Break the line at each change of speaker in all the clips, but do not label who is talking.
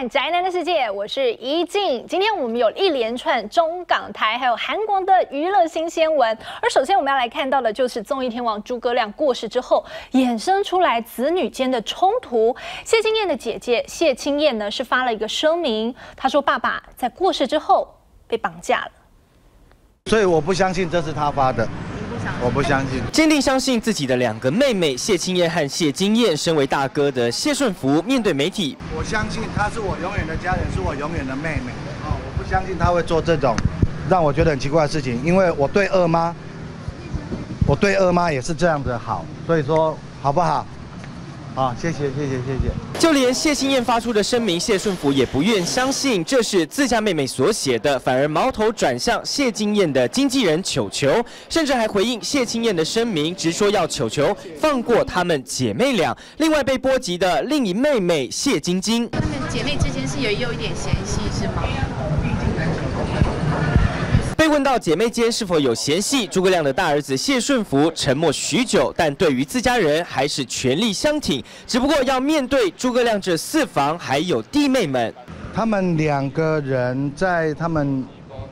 看《宅男的世界》，我是怡静。今天我们有一连串中港台还有韩国的娱乐新鲜闻，而首先我们要来看到的就是综艺天王诸葛亮过世之后衍生出来子女间的冲突。谢金燕的姐姐谢清燕呢是发了一个声明，她说爸爸在过世之后被绑架了，
所以我不相信这是他发的。 我不相信，
坚定相信自己的两个妹妹谢清燕和谢金燕。身为大哥的谢顺福面对媒体，
我相信她是我永远的家人，是我永远的妹妹。哦，我不相信她会做这种让我觉得很奇怪的事情，因为我对二妈也是这样的好，所以说好不好？好，谢谢。
就连谢清燕发出的声明，谢顺福也不愿相信这是自家妹妹所写的，反而矛头转向谢金燕的经纪人球球，甚至还回应谢清燕的声明，直说要球球放过她们姐妹俩。另外被波及的另一妹妹谢晶晶，
她们姐妹之间是有一点嫌隙是吗？
被问到姐妹间是否有嫌隙，诸葛亮的大儿子谢顺福沉默许久，但对于自家人还是全力相挺。只不过要面对诸葛亮这4房还有弟妹们，
他们2个人在他们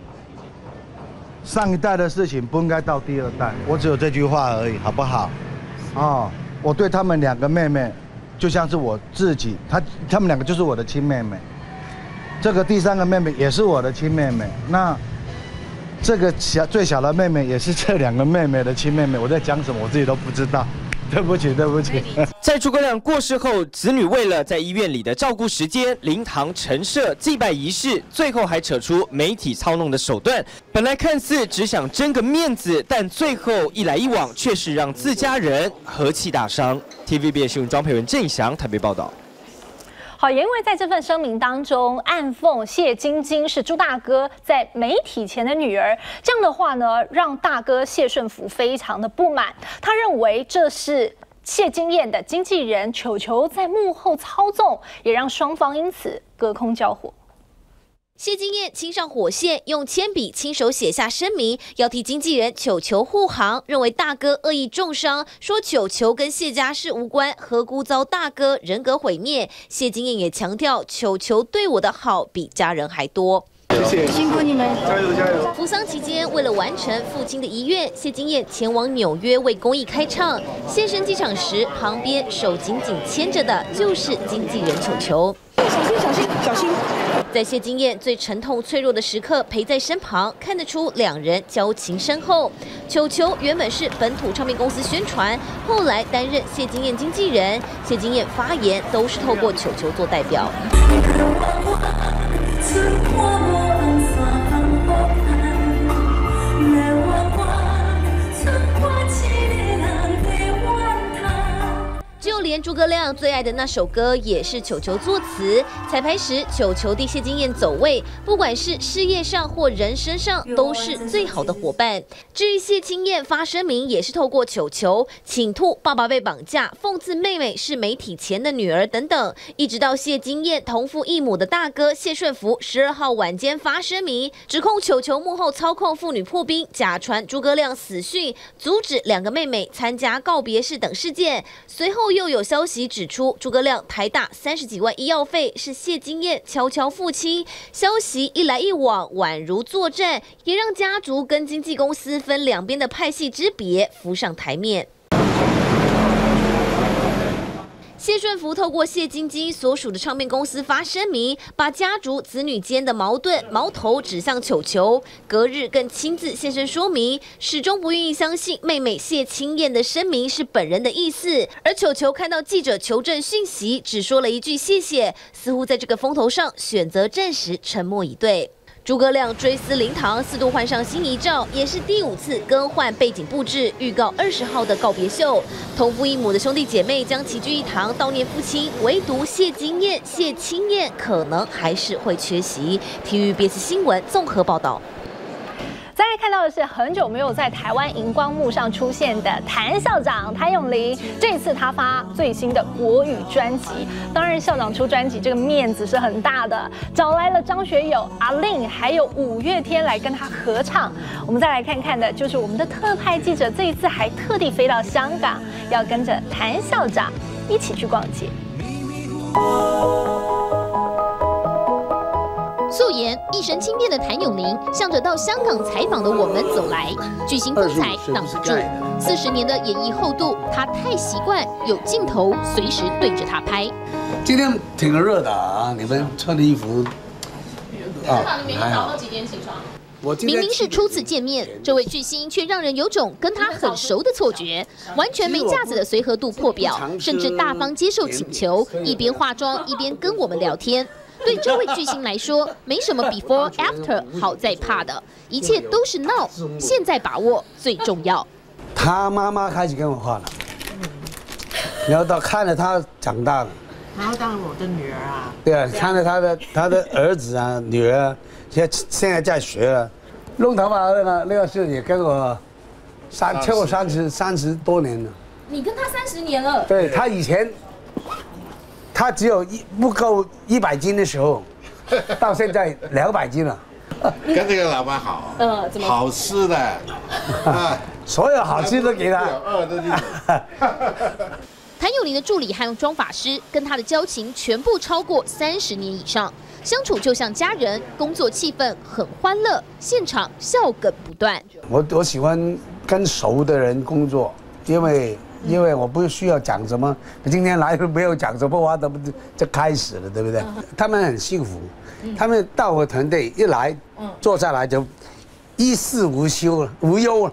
上一代的事情不应该到第2代，我只有这句话而已，好不好？哦，我对他们2个妹妹就像是我自己，他们2个就是我的亲妹妹，这个第3个妹妹也是我的亲妹妹，那。 这个最小的妹妹也是这2个妹妹的亲妹妹，我在讲什么我自己都不知道，对不起。
在诸葛亮过世后，子女为了在医院里的照顾时间、灵堂陈设、祭拜仪式，最后还扯出媒体操弄的手段。本来看似只想争个面子，但最后一来一往，却是让自家人和气大伤。TVB 新闻庄佩文、郑以翔台北报道。
好，也因为在这份声明当中，暗讽谢晶晶是朱大哥在媒体前的女儿，这样的话呢，让大哥谢顺福非常的不满。他认为这是谢金燕的经纪人球球在幕后操纵，也让双方因此隔空交火。
谢金燕亲上火线，用铅笔亲手写下声明，要替经纪人球球护航，认为大哥恶意重伤，说球球跟谢家事无关，何辜遭大哥人格毁灭。谢金燕也强调，球球对我的好比家人还多。
谢谢，辛苦你们，加油！
扶丧期间，为了完成父亲的遗愿，谢金燕前往纽约为公益开唱。现身机场时，旁边手紧紧牵着的就是经纪人球球。小心！在谢金燕最沉痛脆弱的时刻陪在身旁，看得出2人交情深厚。球球原本是本土唱片公司宣传，后来担任谢金燕经纪人。谢金燕发言都是透过球球做代表。 就连诸葛亮最爱的那首歌也是球球作词。彩排时，球球替谢金燕走位，不管是事业上或人生上，都是最好的伙伴。至于谢清燕发声明，也是透过球球倾吐爸爸被绑架，讽刺妹妹是媒体前的女儿等等。一直到谢金燕同父异母的大哥谢顺福12号晚间发声明，指控球球幕后操控妇女破冰，假传诸葛亮死讯，阻止2个妹妹参加告别式等事件。随后又有消息指出，诸葛亮台大30几万医药费是谢金燕悄悄付清。消息一来一往，宛如作战，也让家族跟经纪公司分2边的派系之别浮上台面。 谢顺福透过谢晶晶所属的唱片公司发声明，把家族子女间的矛盾矛头指向球球。隔日更亲自现身说明，始终不愿意相信妹妹谢清燕的声明是本人的意思。而球球看到记者求证讯息，只说了一句谢谢，似乎在这个风头上选择暂时沉默以对。 诸葛亮追思灵堂4度换上新遗照，也是第5次更换背景布置，预告20号的告别秀。同父异母的兄弟姐妹将齐聚一堂悼念父亲，唯独谢金燕、谢清燕可能还是会缺席。TVBS 新闻综合报道。
再来看到的是很久没有在台湾荧光幕上出现的谭校长谭咏麟，这次他发最新的国语专辑。当然，校长出专辑这个面子是很大的，找来了张学友、阿令还有5月天来跟他合唱。我们再来看看的就是我们的特派记者，这一次还特地飞到香港，要跟着谭校长一起去逛街。
一身轻便的谭咏麟向着到香港采访的我们走来，巨星风采挡不住。40年的演艺厚度，他太习惯有镜头随时对着他拍。
今天挺热的啊，你们穿的衣服
啊，你每天早上几点起床？明明是初次见面，这位巨星却让人有种跟他很熟的错觉，完全没架子的随和度破表，甚至大方接受请求，一边化妆一边跟我们聊天。对这位巨星来说，没什么 before after 好在怕的，一切都是闹，现在把握最重要。
他妈妈开始跟我画了，然后到看着他长大了，
然后当我的女儿啊，
对啊，看着他的儿子啊、女儿啊，现在在学了，弄头发那个是也跟我超过30多年了。
你跟他30年了？
对，他以前他只有不够100斤的时候，到现在200斤了。
跟这个老板好，
怎么
好吃的，啊，
所有好吃都给他。
谭咏麟的助理和妆发师跟他的交情全部超过30年以上，相处就像家人，工作气氛很欢乐，现场笑梗不断。
我喜欢跟熟的人工作，因为我不需要讲什么，今天来没有讲什么话，就开始了，对不对？他们很幸福，他们到我团队一来，坐下来就衣食无忧了，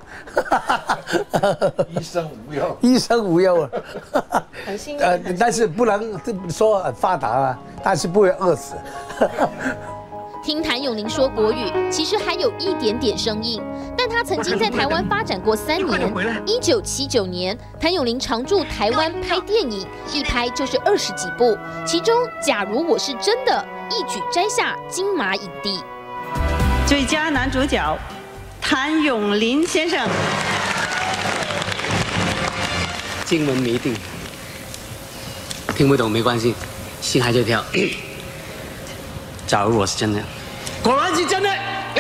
衣生无忧了，
很幸
运。但是不能说很发达啊，但是不会饿死。
听谭咏麟说国语，其实还有一点点生硬，但他曾经在台湾发展过3年。1979年，谭咏麟常驻台湾拍电影，一拍就是20几部，其中《假如我是真的》一举摘下金马影帝。
最佳男主角谭咏麟先生。
经文没定，听不懂没关系，心还在跳。假如我是真的，
果然是真的。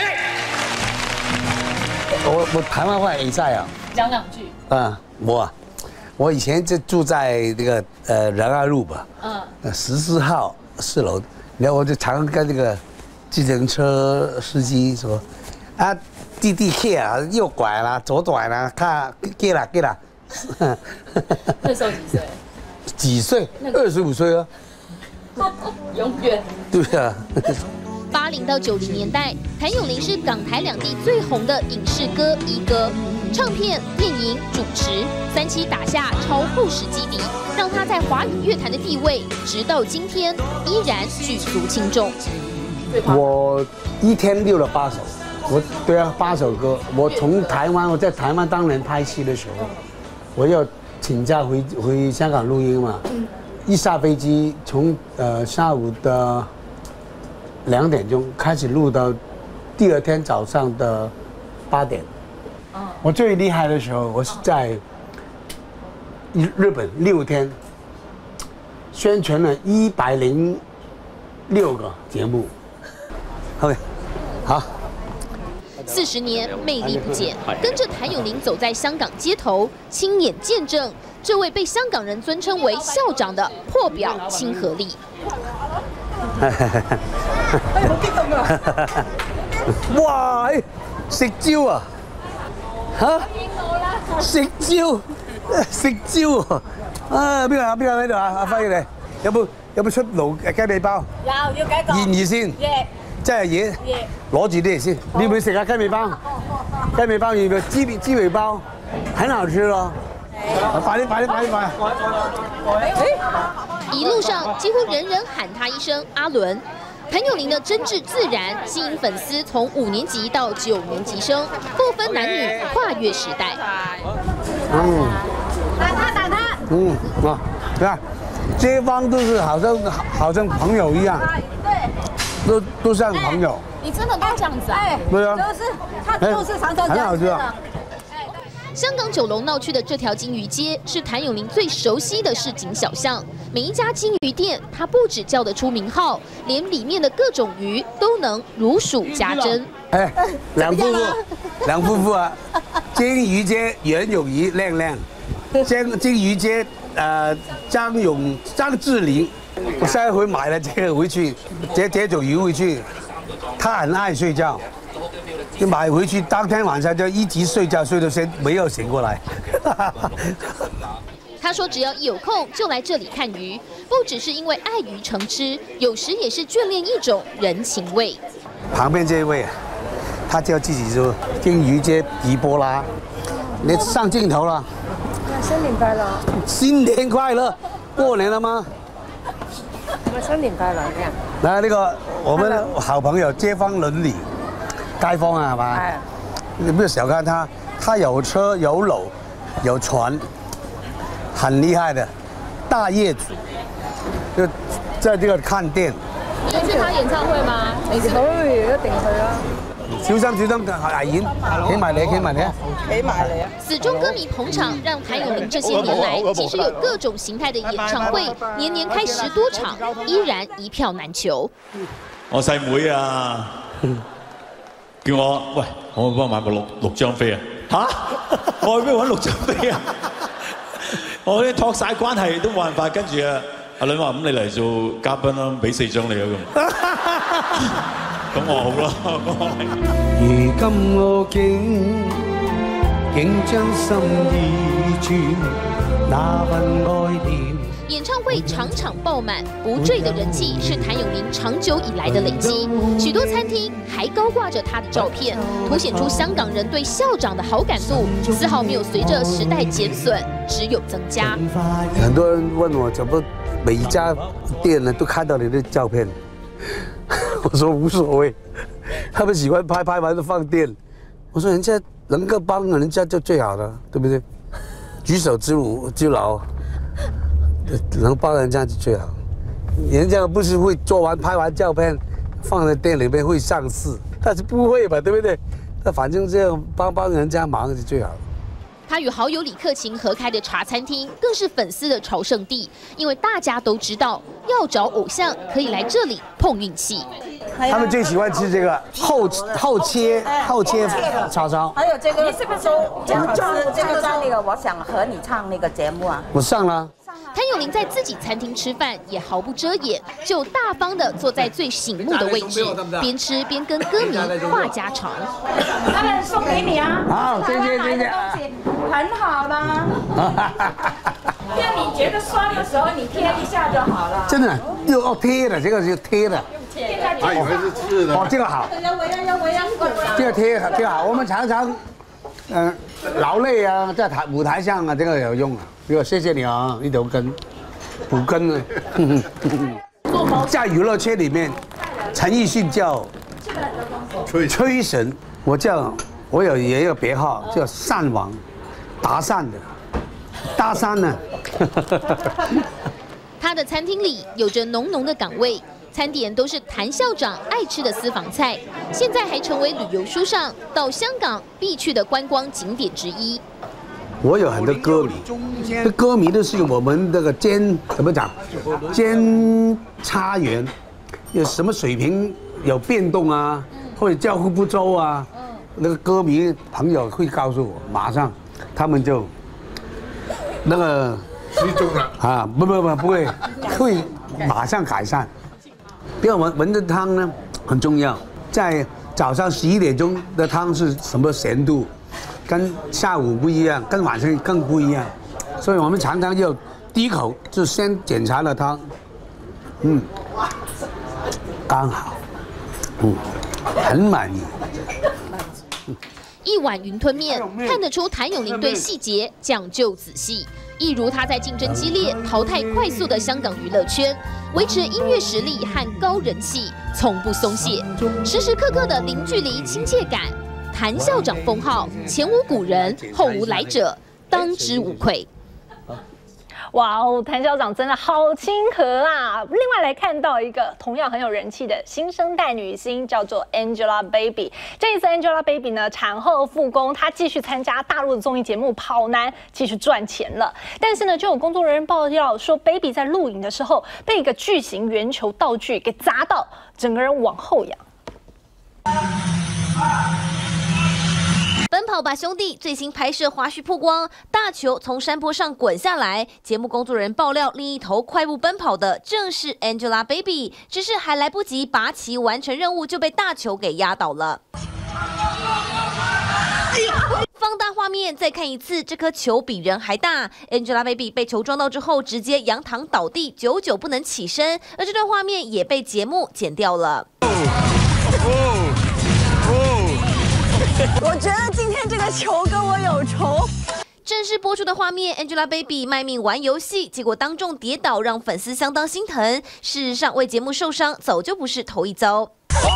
我台湾话也在啊，
讲2句。
我以前就住在那个仁爱路吧，14号4楼，然后我就常跟那个计程车司机说，啊，弟弟 K 啊，右拐啦，左拐啦，看 K 啦。
那时候几岁？
几岁？25岁啊。
永远。
对啊。
80到90年代，谭咏麟是港台两地最红的影视歌一哥，唱片、电影、主持，37打下超厚实基底，让他在华语乐坛的地位，直到今天依然举足轻重。
我一天溜了8首，8首歌。我从台湾，我在台湾当年拍戏的时候，我要请假回香港录音嘛，一下飞机从下午的2点钟开始录到第2天早上的8点。我最厉害的时候，我是在日本6天，宣传了106个节目。OK， 好。
40年魅力不减，跟着谭咏麟走在香港街头，亲眼见证这位被香港人尊称为校长的破表亲和力。
好激動啊！哇，食蕉啊！嚇？食蕉啊！邊個喺度啊？阿輝你有冇出爐雞尾包？
有幾個？
現先，即係嘢，攞住啲嚟先。你要唔要食下雞尾包？雞尾包要唔要？雞尾包很好吃咯。快啲！
一路上几乎人人喊他一声阿伦。谭咏麟的真挚自然吸引粉丝从5年级到9年级生，不分男女，跨越时代。
打他！
对吧？街坊都是好像朋友一样，都像朋友。
你真的都这样子啊？
对啊，
他就是常常这样子的。
香港9龙闹区的这条金鱼街是谭咏麟最熟悉的市井小巷，每一家金鱼店，他不只叫得出名号，连里面的各种鱼都能如数家珍。
两夫妇啊，金鱼街袁咏仪亮，金鱼街张智霖，我上一回买了这个回去，这种鱼回去他很爱睡觉，就买回去当天晚上就一直睡觉，睡到没有醒过来。
他说，只要一有空就来这里看鱼，不只是因为爱鱼成痴，有时也是眷恋一种人情味。
旁边这一位，他叫自己说金鱼姐迪波拉，你上镜头了。
新年快乐！
新年快乐！过年了吗？
新年快乐！
来，那个我们好朋友街坊邻里，街坊啊，係嘛？你不要小看他，他有车有樓有船，很厉害的大业主，就在这个看店。
你有去他演唱会吗？
去，一定去啦！
小心危險，企埋你，企埋你，
企埋你啊！
死忠歌迷捧场，让谭咏麟这些年来其实有各种形态的演唱會，年年開10多場，依然一票難求。
我細妹啊，叫我喂，可唔可以幫我買個六張飛啊？嚇！我去邊揾6張飛啊？我啲託晒關係都冇辦法，跟住啊，阿女話咁你嚟做嘉賓啦，俾4張你啊咁。咁我好咯。
如今我竟將心意轉，那份愛念。
演唱会场场爆满，不坠的人气是谭咏麟长久以来的累积。许多餐厅还高挂着他的照片，凸显出香港人对校长的好感度丝毫没有随着时代减损，只有增加。
很多人问我怎么每一家店呢都看到你的照片，我说无所谓，他们喜欢拍，拍完就放店。我说人家能够帮人家就最好了，对不对？举手之劳。能帮人家就最好，人家不是会做完拍完照片放在店里面会上市，但是不会吧，对不对？那反正这样帮人家忙是最好。
他与好友李克勤合开的茶餐厅，更是粉丝的朝圣地，因为大家都知道，要找偶像可以来这里碰运气。
他们最喜欢吃这个后切叉烧。
还有这个，你是不是说这个在那个我想和你唱那个节目啊？
我上了。
谭咏麟在自己餐厅吃饭也毫不遮掩，就大方的坐在最醒目的位置，边吃边跟歌迷话家常。
他们送给你啊！
好，谢谢。
很好啦。让你觉得酸的时候，你贴一下就好了。
真的，要贴的，这个是贴的。
他以为是刺的。
哦，这个好。这个贴好，我们常常，劳累啊，在舞台上啊，这个有用啊。谢谢你啊，一头根，补根呢。在娱乐圈里面，陈奕迅叫吹神，我也有别号叫善王，搭讪的，搭讪呢。
他的餐厅里有着浓浓的港味，餐点都是谭校长爱吃的私房菜，现在还成为旅游书上到香港必去的观光景点之一。
我有很多歌迷，这歌迷都是我们这个监察员，有什么水平有变动啊，或者交互不周啊，那个歌迷朋友会告诉我，马上他们就那个
失踪了
啊，不会马上改善。比如文的汤呢很重要，在早上11点钟的汤是什么咸度？跟下午不一样，跟晚上更不一样，所以我们常常要第一口就先检查了汤，刚好，很满意。
一碗云吞面，看得出谭咏麟对细节讲究仔细。一如他在竞争激烈、淘汰快速的香港娱乐圈，维持音乐实力和高人气，从不松懈，时时刻刻的零距离亲切感。谭校长封号，前无古人，后无来者，当之无愧。
哇哦，谭校长真的好亲和啊！另外来看到一个同样很有人气的新生代女星，叫做 Angelababy。这一次 Angelababy 呢产后复工，她继续参加大陆的综艺节目《跑男》，继续赚钱了。但是呢，就有工作人员爆料说 ，Baby 在录影的时候被一个巨型圆球道具给砸到，整个人往后仰。
奔跑好把兄弟最新拍摄花絮曝光，大球从山坡上滚下来。节目工作人员爆料，另一头快步奔跑的正是 Angelababy， 只是还来不及拔旗完成任务，就被大球给压倒了。放大画面再看一次，这颗球比人还大。Angelababy 被球撞到之后，直接仰躺倒地，久久不能起身。而这段画面也被节目剪掉了。
我觉得今天这个球跟我有仇。
正式播出的画面 ，Angelababy 卖命玩游戏，结果当众跌倒，让粉丝相当心疼。事实上，为节目受伤早就不是头一遭。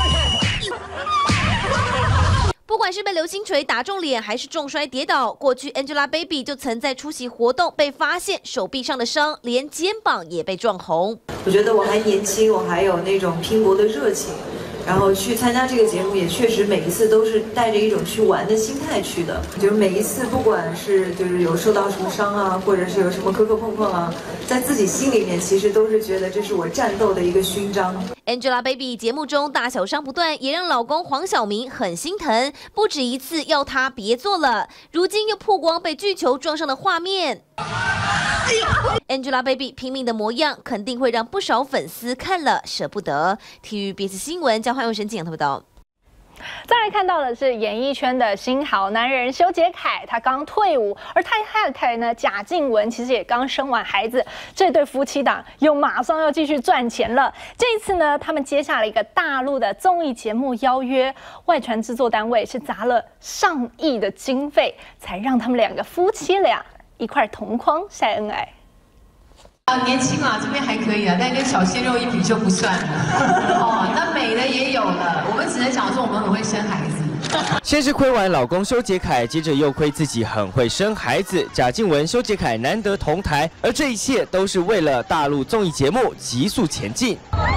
不管是被流星锤打中脸，还是重摔跌倒，过去 Angelababy 就曾在出席活动被发现手臂上的伤，连肩膀也被撞红。
我觉得我还年轻，我还有那种拼搏的热情。然后去参加这个节目，也确实每一次都是带着一种去玩的心态去的。就是每一次，不管是就是有受到什么伤啊，或者是有什么磕磕碰碰啊，在自己心里面其实都是觉得这是我战斗的一个勋章。
Angelababy 节目中大小伤不断，也让老公黄晓明很心疼，不止一次要她别做了。如今又曝光被巨球撞上的画面。Angelababy 拼命的模样，肯定会让不少粉丝看了舍不得。TVBS 新闻将换用神景报道。
再来看到的是演艺圈的新好男人修杰楷，他刚退伍，而他太太呢贾静雯其实也刚生完孩子，这对夫妻档又马上要继续赚钱了。这一次呢，他们接下了一个大陆的综艺节目邀约，外传制作单位是砸了上亿的经费，才让他们两个夫妻俩一块同框晒恩爱。
年轻啊，这边还可以啊，但跟小鲜肉一比就不算了。哦，那美的也有了，我们只能讲说我们很会生孩子。
先是亏完老公修杰楷，接着又亏自己很会生孩子。贾静雯、修杰楷难得同台，而这一切都是为了大陆综艺节目急速前进。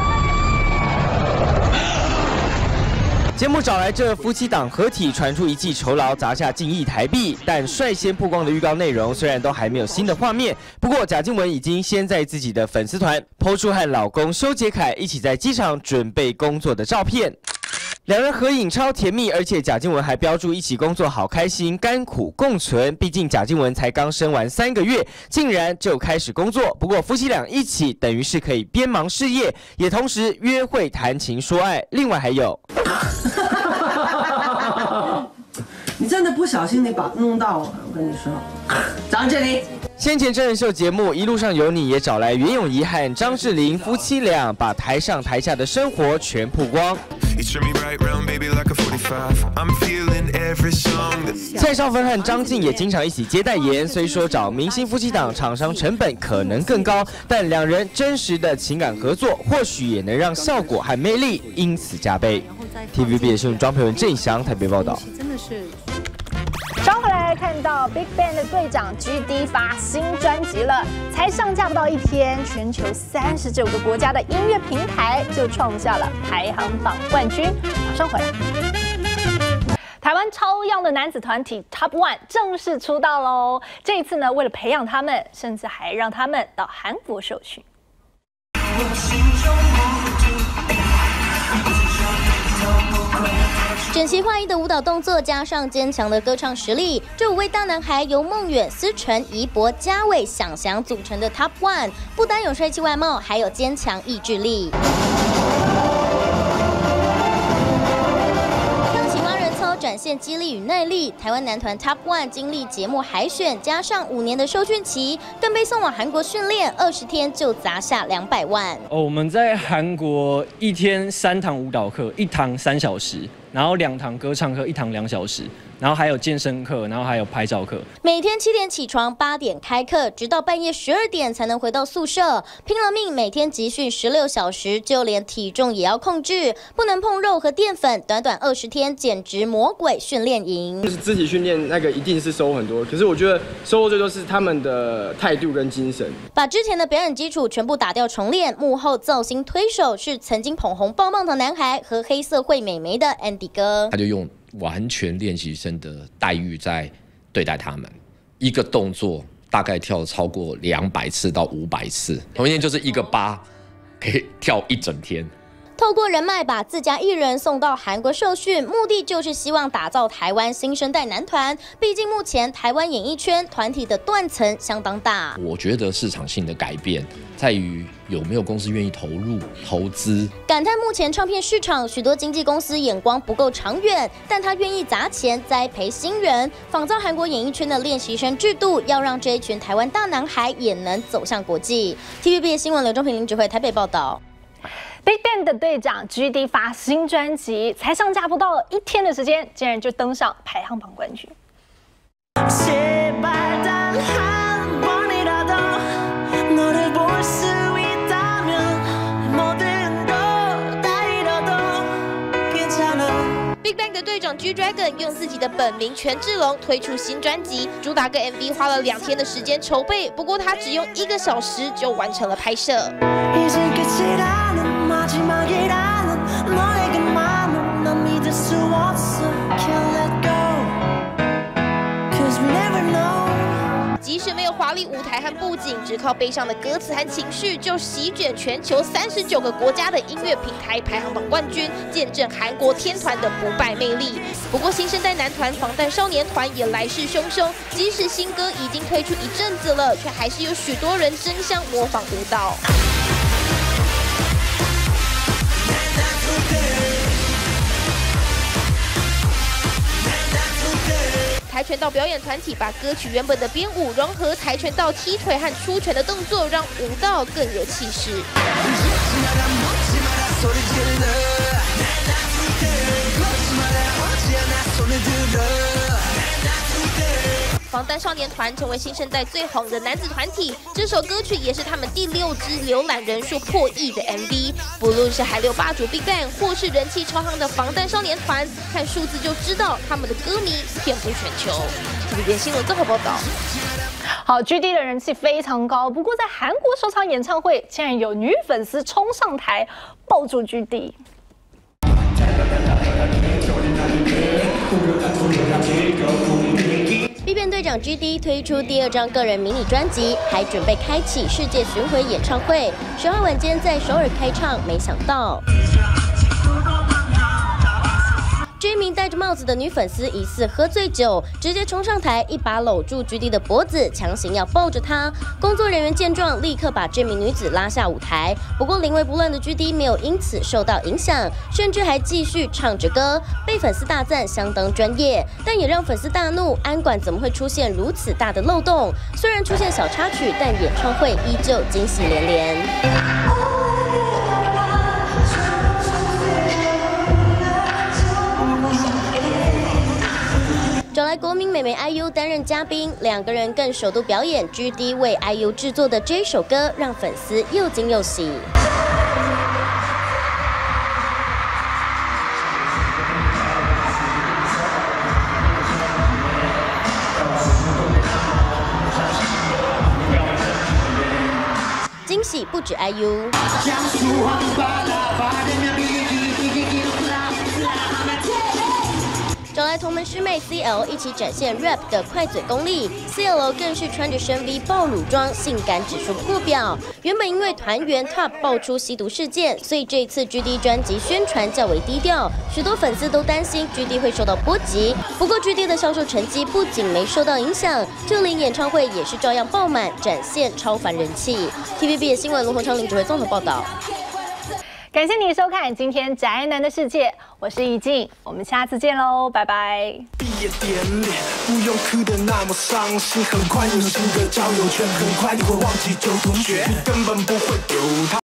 节目找来这夫妻档合体，传出一记酬劳砸下近亿台币，但率先曝光的预告内容虽然都还没有新的画面，不过贾静雯已经先在自己的粉丝团抛出和老公修杰楷一起在机场准备工作的照片。两人合影超甜蜜，而且贾静雯还标注一起工作好开心，甘苦共存。毕竟贾静雯才刚生完3个月，竟然就开始工作。不过夫妻俩一起，等于是可以边忙事业，也同时约会谈情说爱。另外还有，
你真的不小心，你把弄到我，我跟你说，张智霖。
先前真人秀节目《一路上有你》也找来袁咏仪和张智霖夫妻俩，把台上台下的生活全曝光。蔡少芬和张晋也经常一起接代言，虽说找明星夫妻档厂商成本可能更高，但两人真实的情感合作，或许也能让效果和魅力因此加倍。TVB 的新闻庄培文、郑以翔台北报道。
真的是。稍后来看到 BigBang 的队长 GD 发新专辑了，才上架不到1天，全球39个国家的音乐平台就创下了排行榜冠军。马上回来。台湾超样的男子团体 Top One 正式出道喽！这一次呢，为了培养他们，甚至还让他们到韩国受训。
整齐划一的舞蹈动作，加上坚强的歌唱实力，这5位大男孩由孟远、思纯、宜博、嘉伟、想翔组成的 Top One， 不单有帅气外貌，还有坚强意志力。让青蛙人操展现肌力与耐力。台湾男团 Top One 经历节目海选，加上5年的受训期，更被送往韩国训练，20天就砸下200万。
我们在韩国1天3堂舞蹈课，1堂3小时。然后2堂歌唱课，1堂2小时，然后还有健身课，然后还有拍照课。
每天7点起床，8点开课，直到半夜12点才能回到宿舍，拼了命每天集训16小时，就连体重也要控制，不能碰肉和淀粉。短短20天，简直魔鬼训练营。
就是自己训练那个一定是收很多，可是我觉得收获最多是他们的态度跟精神。
把之前的表演基础全部打掉重练，幕后造型推手是曾经捧红棒棒糖男孩和黑社会美眉的 Andy。
他就用完全练习生的待遇在对待他们，一个动作大概跳超过200次到500次，同一天就是一个8可以跳1整天。
透过人脉把自家艺人送到韩国受训，目的就是希望打造台湾新生代男团。毕竟目前台湾演艺圈团体的断层相当大。
我觉得市场性的改变在于有没有公司愿意投入投资。
感叹目前唱片市场许多经纪公司眼光不够长远，但他愿意砸钱栽培新人，仿造韩国演艺圈的练习生制度，要让这一群台湾大男孩也能走向国际。TVB 新闻刘忠平、林指挥台北报道。
BigBang 的队长 GD 发新专辑，才上架不到1天的时间，竟然就登上排行榜冠军。
BigBang 的队长 G-Dragon 用自己的本名权志龙推出新专辑，主打歌 MV 花了2天的时间筹备，不过他只用1个小时就完成了拍摄。 即使没有华丽舞台和布景，只靠悲伤的歌词和情绪，就席卷全球39个国家的音乐平台排行榜冠军，见证韩国天团的不败魅力。不过，新生代男团防弹少年团也来势汹汹，即使新歌已经推出一阵子了，却还是有许多人争相模仿舞蹈。 跆拳道表演团体把歌曲原本的编舞融合跆拳道踢腿和出拳的动作，让舞蹈更有气势。防弹少年团成为新生代最红的男子团体，这首歌曲也是他们第6支浏览人数破亿的 MV。不论是韩流霸主 BigBang， 或是人气超夯的防弹少年团，看数字就知道他们的歌迷遍布全球。TVB 新闻综合报道。
好 ，GD 的人气非常高，不过在韩国首场演唱会，竟然有女粉丝冲上台抱住 GD。
BigBang 队长 GD 推出第2张个人迷你专辑，还准备开启世界巡回演唱会。10号晚间在首尔开唱，没想到。 这一名戴着帽子的女粉丝疑似喝醉酒，直接冲上台，一把搂住 GD 的脖子，强行要抱着他。工作人员见状，立刻把这名女子拉下舞台。不过临危不乱的 GD 没有因此受到影响，甚至还继续唱着歌，被粉丝大赞相当专业，但也让粉丝大怒，安管怎么会出现如此大的漏洞？虽然出现小插曲，但演唱会依旧惊喜连连。 找来国民美眉 IU 担任嘉宾，2个人更首度表演 GD 为 IU 制作的这首歌，让粉丝又惊又喜。惊喜不止 IU。 找来同门师妹 CL 一起展现 rap 的快嘴功力 ，CL 更是穿着深 V 爆乳装，性感指数破表。原本因为团员 Top 爆出吸毒事件，所以这一次 GD 专辑宣传较为低调，许多粉丝都担心 GD 会受到波及。不过 GD 的销售成绩不仅没受到影响，就连演唱会也是照样爆满，展现超凡人气。TVB 的新闻卢鸿昌、林指挥综合报道。
感谢你收看今天宅男的世界，我是怡静，我们下次见喽，拜拜。
毕业典礼不用哭得那么伤心，很快有新的交友圈，很快你会忘记旧同学，根本不会丢他。